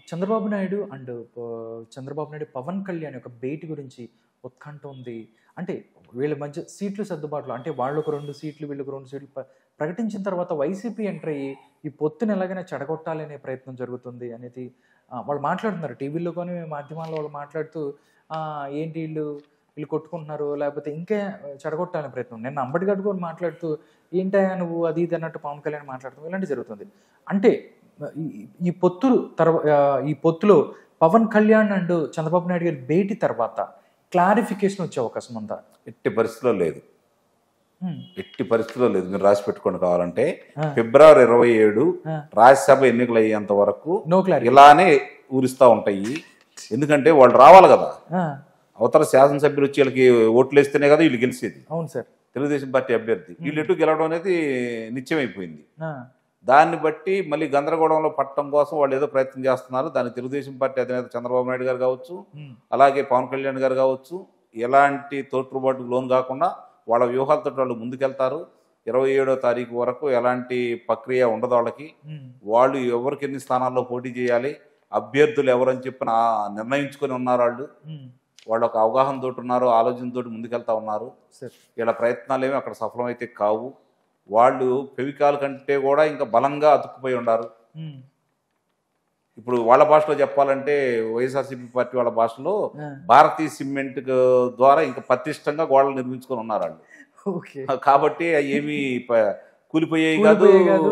Chandrababu Naidu and Chandrababu Naidu, Pawan Kalyan యొక్క భేటీ గురించి ఉత్కంఠ ఉంది. అంటే వీళ్ళ మధ్య సీట్లు సర్దుబాట్లు అంటే వాళ్ళొక 2 సీట్లు, వీళ్ళొక 2 సీట్లు ప్రకటించిన తర్వాత వైసీపీ ఎంటర్ అయ్యి ఈ పొత్తుని ఎలాగైనా చెడగొట్టాలి అనే ప్రయత్నం జరుగుతుంది అనేది వాళ్ళు మాట్లాడుతున్నారు. టీవీలో కానీ మాధ్యమాల్లో వాళ్ళు మాట్లాడుతూ ఏంటి వీళ్ళు కొట్టుకుంటున్నారు, లేకపోతే ఇంకా చెడగొట్టాలనే ప్రయత్నం. నిన్న అంబటిగడ్డ కూడా మాట్లాడుతూ ఏంటయ్యా నువ్వు అది ఇది అన్నట్టు పవన్ కళ్యాణ్ మాట్లాడుతూ ఇలాంటివి జరుగుతుంది. అంటే ఈ ఈ పొత్తులో పవన్ కళ్యాణ్ అండ్ చంద్రబాబు నాయుడు గారి భేటీ తర్వాత క్లారిఫికేషన్ వచ్చే అవకాశం ఉందా? ఎట్టి పరిస్థితిలో లేదు. ఎట్టి పరిస్థితిలో లేదు. మీరు రాసి పెట్టుకోండి కావాలంటే. ఫిబ్రవరి 27 రాజ్యసభ ఎన్నికలు అయ్యేంత వరకు ఇలానే ఊరిస్తూ ఉంటాయి. ఎందుకంటే వాళ్ళు రావాలి కదా, అవతల శాసనసభ్యులు వచ్చి వీళ్ళకి ఓట్లు వేస్తేనే కదా వీళ్ళు గెలిచేది. అవును సార్. తెలుగుదేశం పార్టీ అభ్యర్థి వీళ్ళు ఎటు గెలవడం అనేది నిశ్చయమైపోయింది. దాన్ని బట్టి మళ్ళీ గందరగోళంలో పట్టడం కోసం వాళ్ళు ఏదో ప్రయత్నం చేస్తున్నారు. దానికి తెలుగుదేశం పార్టీ అధినేత చంద్రబాబు నాయుడు గారు కావచ్చు, అలాగే పవన్ కళ్యాణ్ గారు కావచ్చు, ఎలాంటి తోట్రుబాటుకు లోను కాకుండా వాళ్ళ వ్యూహాలతో వాళ్ళు ముందుకెళ్తారు. 27వ తారీఖు వరకు ఎలాంటి ప్రక్రియ ఉండదు వాళ్ళకి. వాళ్ళు ఎవరికి ఎన్ని స్థానాల్లో పోటీ చేయాలి, అభ్యర్థులు ఎవరని చెప్పి నిర్ణయించుకొని ఉన్నారు. వాళ్ళు ఒక అవగాహనతో ఉన్నారు, ఆలోచనతో ముందుకెళ్తా ఉన్నారు. వీళ్ళ ప్రయత్నాలు ఏమి అక్కడ సఫలమైతే కావు. వాళ్ళు ఫెవికాల్ కంటే కూడా ఇంకా బలంగా అతుక్కుపోయి ఉన్నారు. ఇప్పుడు వాళ్ళ భాషలో చెప్పాలంటే వైఎస్ఆర్సీపీ పార్టీ వాళ్ళ భాషలో భారతీయ సిమెంట్ ద్వారా ఇంకా పటిష్టంగా గోడలు నిర్మించుకొని ఉన్నారు వాళ్ళు. కాబట్టి ఏమి కూలిపోయేవి కాదు,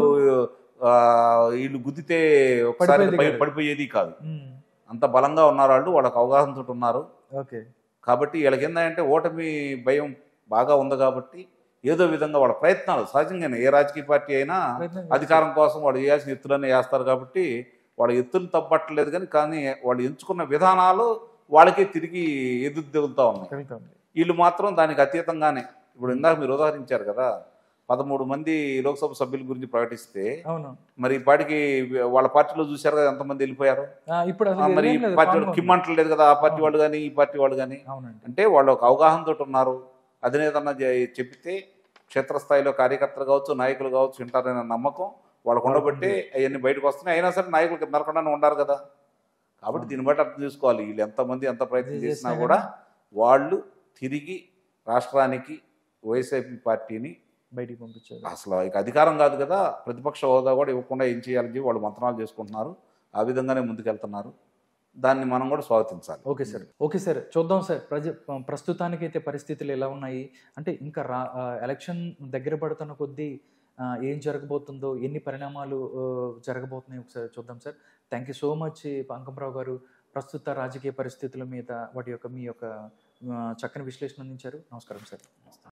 వీళ్ళు గుద్దితే ఒకసారి పడిపోయేది కాదు. అంత బలంగా ఉన్నారు వాళ్ళు. వాళ్ళకి అవగాహనతో ఉన్నారు. కాబట్టి వీళ్ళకి ఏంటంటే ఓటమి భయం బాగా ఉంది. కాబట్టి ఏదో విధంగా వాళ్ళ ప్రయత్నాలు సహజంగానే ఏ రాజకీయ పార్టీ అయినా అధికారం కోసం వాళ్ళు చేయాల్సిన ఎత్తులన్నీ వేస్తారు. కాబట్టి వాళ్ళ ఎత్తులు తప్పట్లేదు. కానీ వాళ్ళు ఎంచుకున్న విధానాలు వాళ్ళకే తిరిగి ఎదురు దిగులుతూ ఉన్నాయి. వీళ్ళు మాత్రం దానికి అతీతంగానే. ఇప్పుడు ఇందాక మీరు ఉదాహరించారు కదా, 13 మంది లోక్సభ సభ్యుల గురించి ప్రకటిస్తే మరి ఈ పార్టీకి వాళ్ళ పార్టీలో చూశారు కదా ఎంతమంది వెళ్ళిపోయారు. మరి ఈ పార్టీ వాళ్ళు కిమ్మంటలేదు కదా, ఆ పార్టీ వాళ్ళు కానీ ఈ పార్టీ వాళ్ళు కానీ. అంటే వాళ్ళు ఒక అవగాహనతో ఉన్నారు. అధినేతన్న చెప్తే క్షేత్రస్థాయిలో కార్యకర్తలు కావచ్చు, నాయకులు కావచ్చు వింటారనే నమ్మకం వాళ్ళకు ఉండబట్టే అవన్నీ బయటకు వస్తున్నాయి. అయినా సరే నాయకులకు మెరకుండానే ఉండారు కదా. కాబట్టి దీన్ని బట్టి అర్థం చేసుకోవాలి, వీళ్ళు ఎంతమంది ఎంత ప్రయత్నం చేసినా కూడా వాళ్ళు తిరిగి రాష్ట్రానికి వైఎస్ఆర్సీపీ పార్టీని బయటికి పంపించారు. అసలు ఇక అధికారం కాదు కదా, ప్రతిపక్ష హోదా కూడా ఇవ్వకుండా ఏం చేయాలని వాళ్ళు మంత్రాలు చేసుకుంటున్నారు. ఆ విధంగానే ముందుకెళ్తున్నారు. దాన్ని మనం కూడా స్వాగతించాలి. ఓకే సార్ చూద్దాం సార్. ప్రస్తుతానికైతే పరిస్థితులు ఎలా ఉన్నాయి అంటే ఇంకా ఎలక్షన్ దగ్గర పడుతున్న కొద్దీ ఏం జరగబోతుందో, ఎన్ని పరిణామాలు జరగబోతున్నాయి ఒకసారి చూద్దాం sir. Thank you so much Ankamrao గారు. ప్రస్తుత రాజకీయ పరిస్థితుల మీద మీ యొక్క చక్కని విశ్లేషణ అందించారు. నమస్కారం సార్.